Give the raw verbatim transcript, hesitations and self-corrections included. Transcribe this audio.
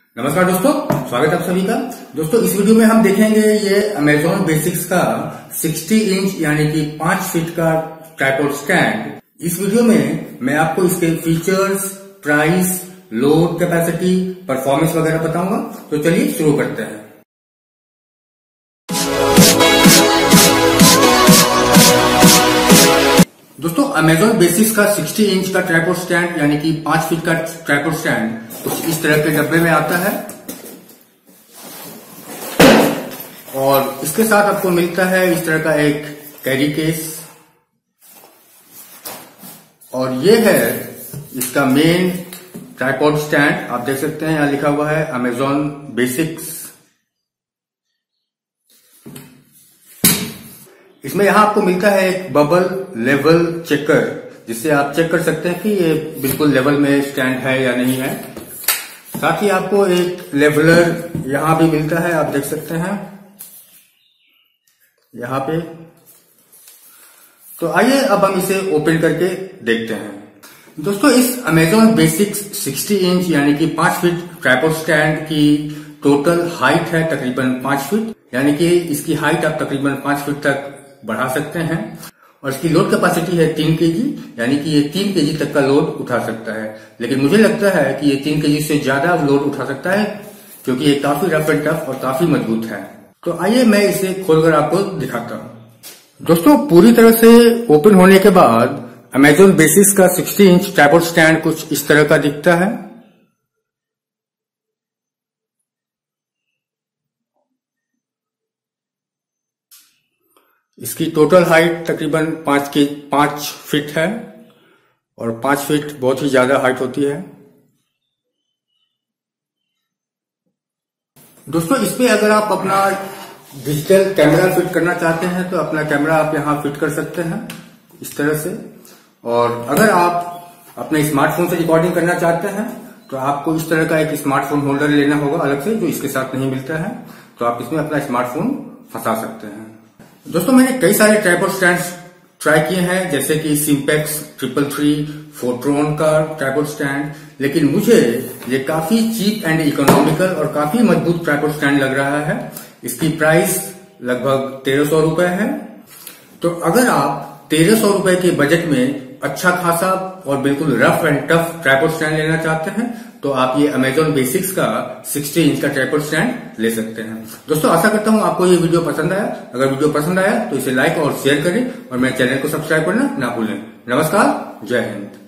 नमस्कार दोस्तों, स्वागत है आप सभी का। दोस्तों इस वीडियो में हम देखेंगे ये अमेजॉन बेसिक्स का साठ इंच यानी कि पांच फीट का ट्राइपॉड स्टैंड। इस वीडियो में मैं आपको इसके features, price, load capacity, performance वगैरह बताऊंगा। तो चलिए शुरू करते हैं। दोस्तों अमेजॉन बेसिक्स का साठ इंच का ट्राइपॉड स्टैंड यानी कि पांच फीट का ट्राइपॉड स्टैंड कुछ इस तरह के डब्बे में आता है और इसके साथ आपको मिलता है इस तरह का एक कैरी केस और ये है इसका मेन ट्राइपॉड स्टैंड। आप देख सकते हैं यहां लिखा हुआ है अमेजॉन बेसिक्स। इसमें यहां आपको मिलता है एक बबल लेवल चेकर जिससे आप चेक कर सकते हैं कि ये बिल्कुल लेवल में स्टैंड है या नहीं है। साथ ही आपको एक लेवलर यहां भी मिलता है, आप देख सकते हैं यहां पे। तो आइए अब हम इसे ओपन करके देखते हैं। दोस्तों इस अमेजॉन बेसिक्स साठ इंच यानी कि पांच फीट ट्राइपॉड स्टैंड की टोटल हाइट है तकरीबन पांच फीट, यानी कि इसकी हाइट आप तकरीबन पांच फीट तक बढ़ा सकते हैं और इसकी लोड कैपेसिटी है तीन केजी, यानी कि ये तीन केजी तक का लोड उठा सकता है। लेकिन मुझे लगता है कि ये तीन केजी से ज्यादा लोड उठा सकता है क्योंकि ये काफी रफ एंड टफ और काफी मजबूत है। तो आइए मैं इसे खोलकर आपको दिखाता हूं। दोस्तों पूरी तरह से ओपन होने के बाद अमेजॉन बेसिक्स का साठ इंच ट्राइपॉड स्टैंड कुछ इस तरह का दिखता है। इसकी टोटल हाइट तकरीबन पांच के पांच फीट है और पांच फीट बहुत ही ज्यादा हाइट होती है। दोस्तों इस पे अगर आप अपना डिजिटल कैमरा फिट करना चाहते हैं तो अपना कैमरा आप यहां फिट कर सकते हैं इस तरह से। और अगर आप अपने स्मार्टफोन से रिकॉर्डिंग करना चाहते हैं तो आपको इस तरह का एक स्मार्टफोन होल्डर लेना होगा अलग से, जो इसके साथ नहीं मिलता है। तो आप इसमें अपना स्मार्टफोन फंसा सकते हैं। दोस्तों मैंने कई सारे ट्राइपॉड स्टैंड्स ट्राई किए हैं जैसे कि सिंपेक्स ट्रिपल थ्री, फोर्ट्रॉन का ट्राइपॉड स्टैंड, लेकिन मुझे ये काफी चीप एंड इकोनॉमिकल और काफी मजबूत ट्राइपॉड स्टैंड लग रहा है। इसकी प्राइस लगभग तेरह सौ रुपए है। तो अगर आप तेरह सौ रुपए के बजट में अच्छा खासा और बिल्कुल rough and tough tripod stand लेना चाहते हैं तो आप ये अमेजॉन बेसिक्स का साठ इंच का ट्राइपॉड स्टैंड ले सकते हैं। दोस्तों आशा करता हूं आपको ये वीडियो पसंद आया। अगर वीडियो पसंद आया तो इसे लाइक और शेयर करें और मेरे चैनल को सब्सक्राइब करना ना भूलें। नमस्कार, जय हिंद।